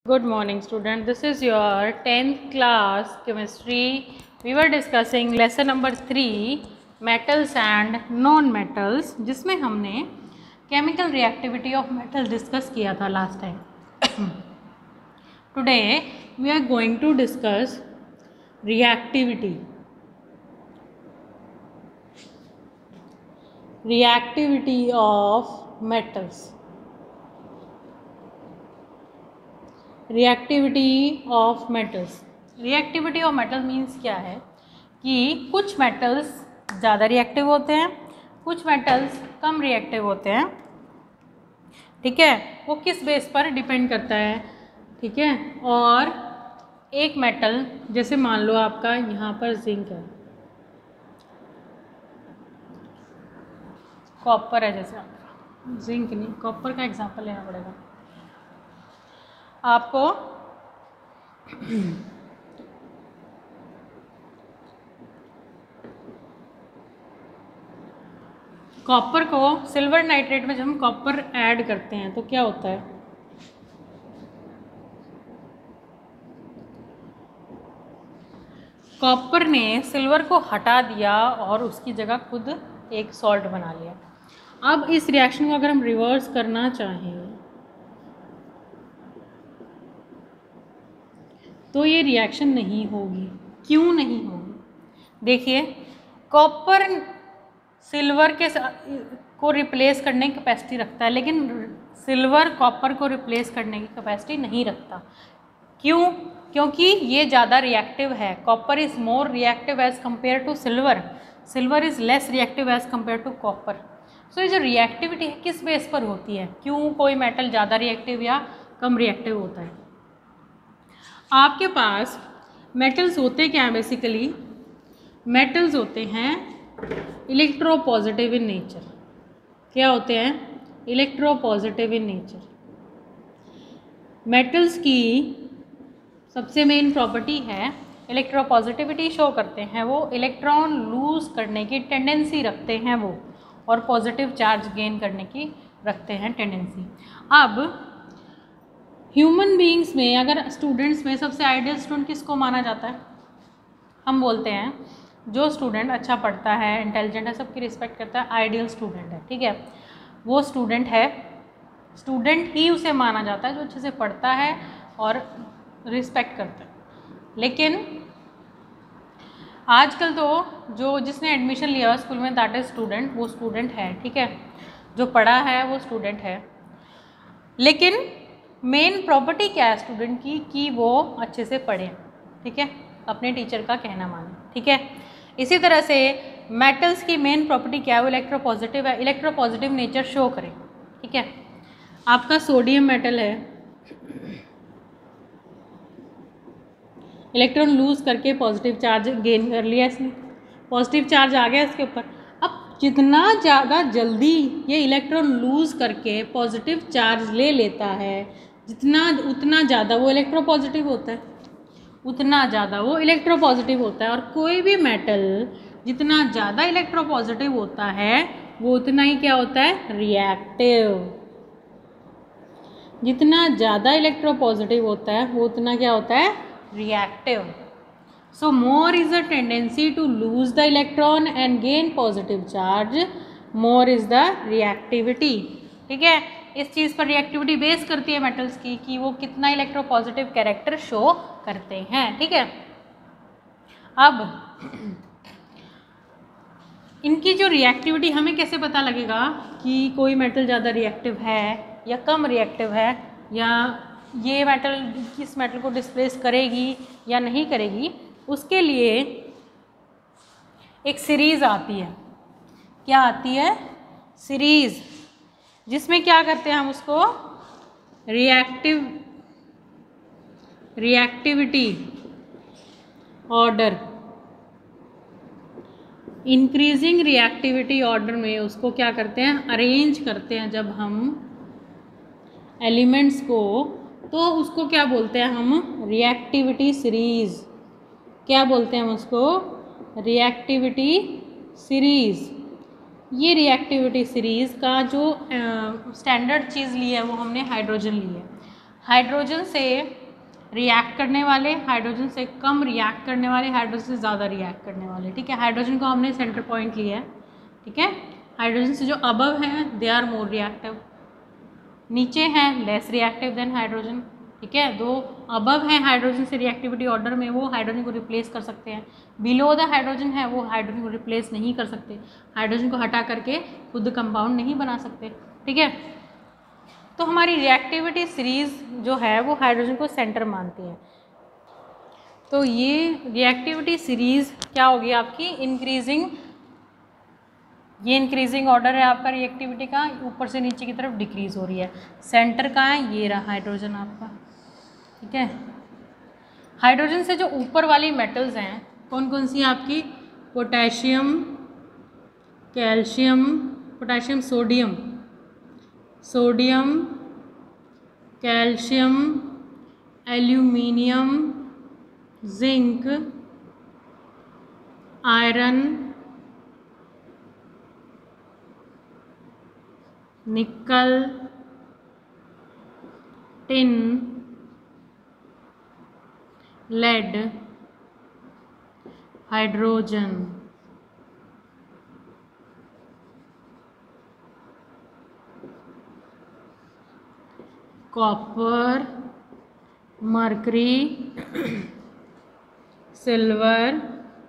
Good morning student, this is your 10th class chemistry. We were discussing lesson number 3 metals and non-metals, जिसमें हमने chemical reactivity of metal discuss किया था last time. Today we are going to discuss reactivity of metals. Reactivity of metals means क्या है कि कुछ metals ज़्यादा reactive होते हैं, कुछ मेटल्स कम रिएक्टिव होते हैं. ठीक है, वो किस बेस पर डिपेंड करता है. ठीक है, और एक मेटल जैसे मान लो आपका यहाँ पर जिंक है, कॉपर है, जैसे आपका जिंक नहीं कॉपर का एग्जांपल लेना पड़ेगा आपको. कॉपर को सिल्वर नाइट्रेट में जब हम कॉपर ऐड करते हैं तो क्या होता है, कॉपर ने सिल्वर को हटा दिया और उसकी जगह खुद एक सॉल्ट बना लिया. अब इस रिएक्शन को अगर हम रिवर्स करना चाहें तो ये रिएक्शन नहीं होगी. क्यों नहीं होगी? देखिए, कॉपर सिल्वर के को रिप्लेस करने की कैपेसिटी रखता है, लेकिन सिल्वर कॉपर को रिप्लेस करने की कैपेसिटी नहीं रखता. क्यों? क्योंकि ये ज़्यादा रिएक्टिव है. Copper is more reactive as compare to silver, silver is less reactive as compare to copper. So ये जो रिएक्टिविटी है किस बेस पर होती है, क्यों कोई मेटल ज़्यादा रिएक्टिव या कम रिएक्टिव होता है. आपके पास मेटल्स होते क्या हैं, बेसिकली मेटल्स होते हैं इलेक्ट्रोपॉजिटिव इन नेचर. क्या होते हैं? Electropositive in nature. मेटल्स की सबसे मेन प्रॉपर्टी है इलेक्ट्रोपॉजिटिविटी शो करते हैं. वो इलेक्ट्रॉन लूज करने की टेंडेंसी रखते हैं वो, और पॉजिटिव चार्ज गेन करने की रखते हैं टेंडेंसी. अब ह्यूमन बीइंग्स में, अगर स्टूडेंट्स में सबसे आइडियल स्टूडेंट किसको माना जाता है? हम बोलते हैं जो स्टूडेंट अच्छा पढ़ता है, इंटेलिजेंट है, सबकी रिस्पेक्ट करता है, आइडियल स्टूडेंट है. ठीक है, वो स्टूडेंट है, स्टूडेंट ही उसे माना जाता है जो अच्छे से पढ़ता है और रिस्पेक्ट करता है. लेकिन आजकल तो जो जिसने एडमिशन लिया स्कूल में दैट इज स्टूडेंट, वो स्टूडेंट है. ठीक है, जो पढ़ा है वो स्टूडेंट है. लेकिन मेन प्रॉपर्टी क्या है स्टूडेंट की कि वो अच्छे से पढ़े. ठीक है, अपने टीचर का कहना माने. ठीक है, इसी तरह से मेटल्स की मेन प्रॉपर्टी क्या है, वो इलेक्ट्रोपॉजिटिव है, इलेक्ट्रोपॉजिटिव नेचर शो करें. ठीक है, आपका सोडियम मेटल है, इलेक्ट्रॉन लूज करके पॉजिटिव चार्ज गेन कर लिया इसने, पॉजिटिव चार्ज आ गया इसके ऊपर. अब जितना ज़्यादा जल्दी ये इलेक्ट्रॉन लूज करके पॉजिटिव चार्ज ले लेता है, उतना ज़्यादा वो इलेक्ट्रोपॉजिटिव होता है, उतना ज़्यादा वो इलेक्ट्रोपॉजिटिव होता है. और कोई भी मेटल जितना ज़्यादा इलेक्ट्रोपॉजिटिव होता है वो उतना ही क्या होता है, रिएक्टिव. जितना ज़्यादा इलेक्ट्रोपॉजिटिव होता है वो उतना क्या होता है, reactive. So more is the tendency to lose the electron and gain positive charge, more is the reactivity. ठीक है, इस चीज़ पर रिएक्टिविटी बेस करती है मेटल्स की कि वो कितना इलेक्ट्रोपॉजिटिव कैरेक्टर शो करते हैं. ठीक है, अब इनकी जो रिएक्टिविटी हमें कैसे पता लगेगा कि कोई मेटल ज़्यादा रिएक्टिव है या कम रिएक्टिव है, या ये मेटल किस मेटल को डिस्प्लेस करेगी या नहीं करेगी. उसके लिए एक सीरीज़ आती है. क्या आती है? सीरीज़, जिसमें क्या करते हैं हम उसको reactivity order, increasing reactivity order में उसको क्या करते हैं, अरेंज करते हैं जब हम एलिमेंट्स को, तो उसको क्या बोलते हैं हम, रिएक्टिविटी सीरीज़. क्या बोलते हैं हम उसको, रिएक्टिविटी सीरीज़. ये रिएक्टिविटी सीरीज़ का जो स्टैंडर्ड चीज़ ली है वो हमने हाइड्रोजन ली है. हाइड्रोजन से रिएक्ट करने वाले, हाइड्रोजन से कम रिएक्ट करने वाले, हाइड्रोजन से ज़्यादा रिएक्ट करने वाले। ठीक है, हाइड्रोजन को हमने सेंटर पॉइंट लिया है। ठीक है, हाइड्रोजन से जो अबव हैं दे आर मोर रिएक्टिव, नीचे हैं लेस रिएक्टिव देन हाइड्रोजन। ठीक है, दो अबव हैं हाइड्रोजन से रिएक्टिविटी ऑर्डर में, वो हाइड्रोजन को रिप्लेस कर सकते हैं। बिलो द हाइड्रोजन है वो हाइड्रोजन को रिप्लेस नहीं कर सकते, हाइड्रोजन को हटा करके खुद कंपाउंड नहीं बना सकते। ठीक है, तो हमारी रिएक्टिविटी सीरीज जो है वो हाइड्रोजन को सेंटर मानती है। तो ये रिएक्टिविटी सीरीज क्या होगी आपकी, इंक्रीजिंग, ये इंक्रीजिंग ऑर्डर है आपका रिएक्टिविटी का, ऊपर से नीचे की तरफ डिक्रीज हो रही है। सेंटर का है, ये रहा हाइड्रोजन आपका। ठीक है, हाइड्रोजन से जो ऊपर वाली मेटल्स हैं कौन कौन सी आपकी, potassium, calcium, potassium, sodium, sodium, calcium, aluminium, zinc, iron, nickel, tin, lead, hydrogen. Copper, mercury, silver,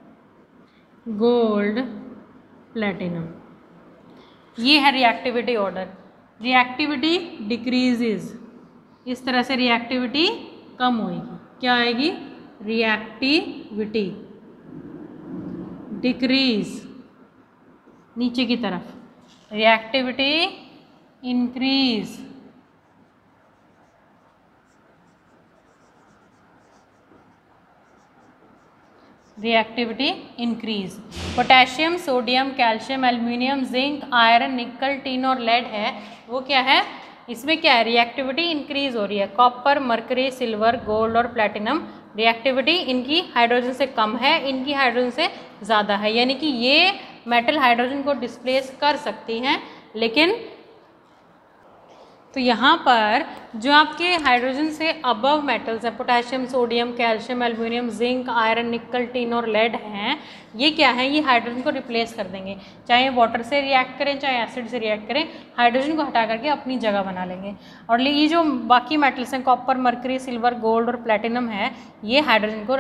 gold, platinum. ये है रिएक्टिविटी ऑर्डर। रिएक्टिविटी डिक्रीजेज, इस तरह से रिएक्टिविटी कम होएगी। क्या आएगी, रिएक्टिविटी डिक्रीज, नीचे की तरफ, reactivity increase, reactivity increase. Potassium, sodium, calcium, aluminium, zinc, iron, nickel, tin और लेड है, वो क्या है, इसमें क्या है, रिएक्टिविटी इंक्रीज हो रही है। कॉपर, मर्करी, सिल्वर, गोल्ड और प्लैटिनम, रिएक्टिविटी इनकी हाइड्रोजन से कम है, इनकी हाइड्रोजन से ज़्यादा है। यानी कि ये मेटल हाइड्रोजन को डिस्प्लेस कर सकती हैं, लेकिन तो यहाँ पर जो आपके हाइड्रोजन से अबव मेटल्स हैं, potassium, sodium, calcium, aluminium, zinc, iron, nickel, tin और लेड हैं, ये क्या है, ये हाइड्रोजन को रिप्लेस कर देंगे। चाहे वाटर से रिएक्ट करें चाहे एसिड से रिएक्ट करें, हाइड्रोजन को हटा करके अपनी जगह बना लेंगे। और ये जो बाकी मेटल्स हैं, कॉपर, मर्करी, सिल्वर, गोल्ड और प्लेटिनम है, ये हाइड्रोजन को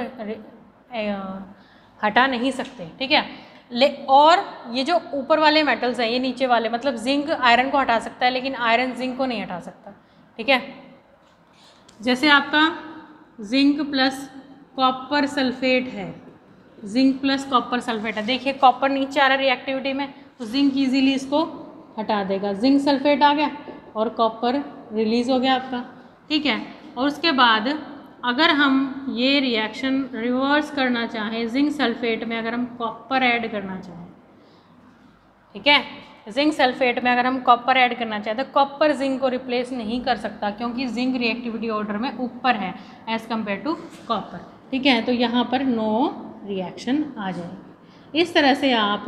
हटा नहीं सकते। ठीक है, और ये जो ऊपर वाले मेटल्स हैं, ये नीचे वाले, मतलब जिंक आयरन को हटा सकता है लेकिन आयरन जिंक को नहीं हटा सकता। ठीक है, जैसे आपका जिंक प्लस कॉपर सल्फेट है, जिंक प्लस कॉपर सल्फेट है, देखिए कॉपर नीचे आ रहा है रिएक्टिविटी में, तो जिंक इजीली इसको हटा देगा, जिंक सल्फेट आ गया और कॉपर रिलीज हो गया आपका। ठीक है, और उसके बाद अगर हम ये रिएक्शन रिवर्स करना चाहें, जिंक सल्फेट में अगर हम कॉपर ऐड करना चाहें, ठीक है, जिंक सल्फेट में अगर हम कॉपर ऐड करना चाहें तो कॉपर जिंक को रिप्लेस नहीं कर सकता, क्योंकि जिंक रिएक्टिविटी ऑर्डर में ऊपर है एज कम्पेयर टू कॉपर। ठीक है, तो यहाँ पर नो रिएक्शन आ जाएगी। इस तरह से आप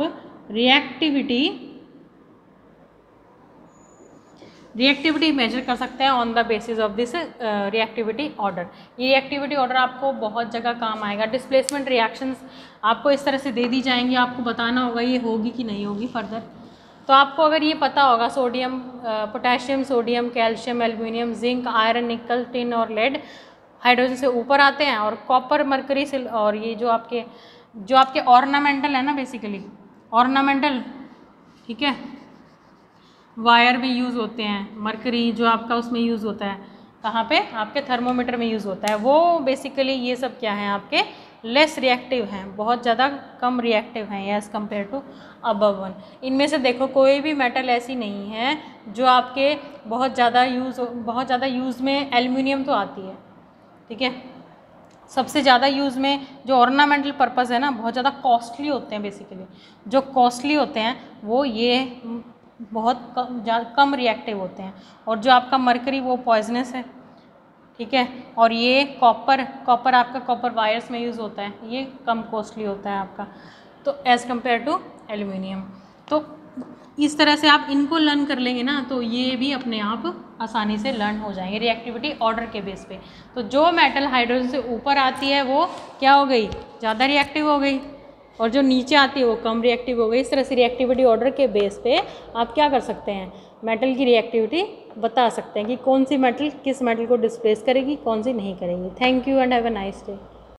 रिएक्टिविटी मेजर कर सकते हैं on the basis of this reactivity order. ये रिएक्टिविटी ऑर्डर आपको बहुत जगह काम आएगा। डिस्प्लेसमेंट रिएक्शंस आपको इस तरह से दे दी जाएंगी, आपको बताना होगा ये होगी कि नहीं होगी फर्दर। तो आपको अगर ये पता होगा, sodium, potassium, sodium, calcium, aluminium, zinc, iron, nickel, tin और लेड हाइड्रोजन से ऊपर आते हैं, और कॉपर, मरकरी से, और ये जो आपके ऑर्नामेंटल है ना, बेसिकली ऑर्नामेंटल, ठीक है, वायर में यूज़ होते हैं, मरकरी जो आपका उसमें यूज़ होता है, कहाँ पे, आपके थर्मोमीटर में यूज़ होता है, वो बेसिकली ये सब क्या हैं, आपके लेस रिएक्टिव हैं, बहुत ज़्यादा कम रिएक्टिव हैं as compare to above one. इनमें से देखो कोई भी मेटल ऐसी नहीं है जो आपके बहुत ज़्यादा यूज़ में, एल्युमिनियम तो आती है, ठीक है, सबसे ज़्यादा यूज़ में जो ऑर्नामेंटल पर्पज़ है ना, बहुत ज़्यादा कॉस्टली होते हैं, बेसिकली जो कॉस्टली होते हैं वो ये बहुत कम रिएक्टिव होते हैं। और जो आपका मरकरी वो पॉइजनस है, ठीक है, और ये कॉपर आपका कॉपर वायर्स में यूज़ होता है, ये कम कॉस्टली होता है आपका, तो एज़ कम्पेयर टू एल्यूमिनियम। तो इस तरह से आप इनको लर्न कर लेंगे ना तो ये भी अपने आप आसानी से लर्न हो जाएंगे रिएक्टिविटी ऑर्डर के बेस पे। तो जो मेटल हाइड्रोजन से ऊपर आती है वो क्या हो गई, ज़्यादा रिएक्टिव हो गई, और जो नीचे आती है वो कम रिएक्टिव हो गई। इस तरह से रिएक्टिविटी ऑर्डर के बेस पे आप क्या कर सकते हैं, मेटल की रिएक्टिविटी बता सकते हैं कि कौन सी मेटल किस मेटल को डिस्प्लेस करेगी, कौन सी नहीं करेगी। Thank you and have a nice day.